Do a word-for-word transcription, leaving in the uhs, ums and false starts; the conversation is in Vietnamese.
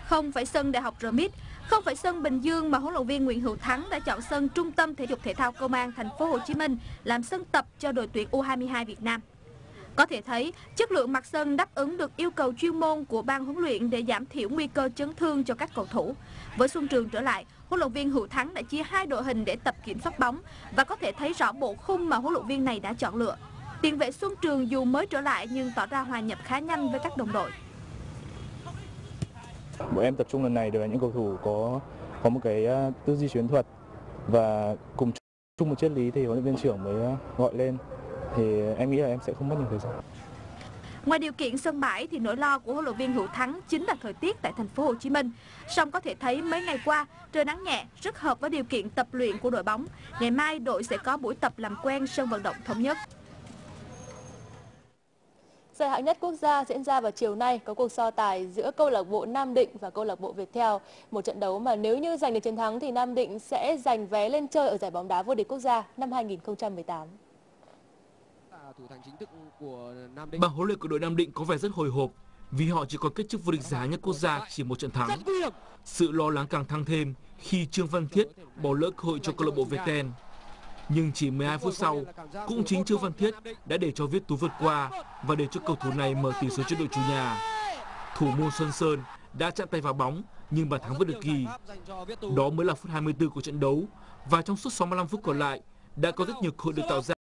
Không phải sân Đại học rờ em i tê, không phải sân Bình Dương mà huấn luyện viên Nguyễn Hữu Thắng đã chọn sân Trung tâm Thể dục Thể thao Công an Thành phố Hồ Chí Minh làm sân tập cho đội tuyển U hai mươi hai Việt Nam. Có thể thấy, chất lượng mặt sân đáp ứng được yêu cầu chuyên môn của ban huấn luyện để giảm thiểu nguy cơ chấn thương cho các cầu thủ. Với Xuân Trường trở lại, huấn luyện viên Hữu Thắng đã chia hai đội hình để tập kiểm soát bóng và có thể thấy rõ bộ khung mà huấn luyện viên này đã chọn lựa. Tiền vệ Xuân Trường dù mới trở lại nhưng tỏ ra hòa nhập khá nhanh với các đồng đội. Bọn em tập trung lần này đều là những cầu thủ có có một cái tư duy chiến thuật và cùng chung một triết lý thì huấn luyện viên trưởng mới gọi lên, thì em nghĩ là em sẽ không mất nhiều thời gian. Ngoài điều kiện sân bãi thì nỗi lo của huấn luyện viên Hữu Thắng chính là thời tiết tại Thành phố Hồ Chí Minh. Song có thể thấy mấy ngày qua trời nắng nhẹ rất hợp với điều kiện tập luyện của đội bóng. Ngày mai đội sẽ có buổi tập làm quen sân vận động Thống Nhất. Giải hạng nhất quốc gia diễn ra vào chiều nay có cuộc so tài giữa câu lạc bộ Nam Định và câu lạc bộ Viettel. Một trận đấu mà nếu như giành được chiến thắng thì Nam Định sẽ giành vé lên chơi ở giải bóng đá vô địch quốc gia năm hai nghìn không trăm mười tám. Ban huấn luyện của đội Nam Định có vẻ rất hồi hộp vì họ chỉ còn cách chức vô địch giải hạng nhất quốc gia chỉ một trận thắng. Sự lo lắng càng tăng thêm khi Trương Văn Thiết bỏ lỡ cơ hội cho câu lạc bộ Viettel. Nhưng chỉ mười hai phút sau, cũng chính Trương Văn Thiết đã để cho Viết Tú vượt qua và để cho cầu thủ này mở tỷ số cho đội chủ nhà. Thủ môn Xuân Sơn đã chạm tay vào bóng nhưng bàn thắng vẫn được ghi. Đó mới là phút hai mươi tư của trận đấu và trong suốt sáu mươi lăm phút còn lại đã có rất nhiều cơ hội được tạo ra.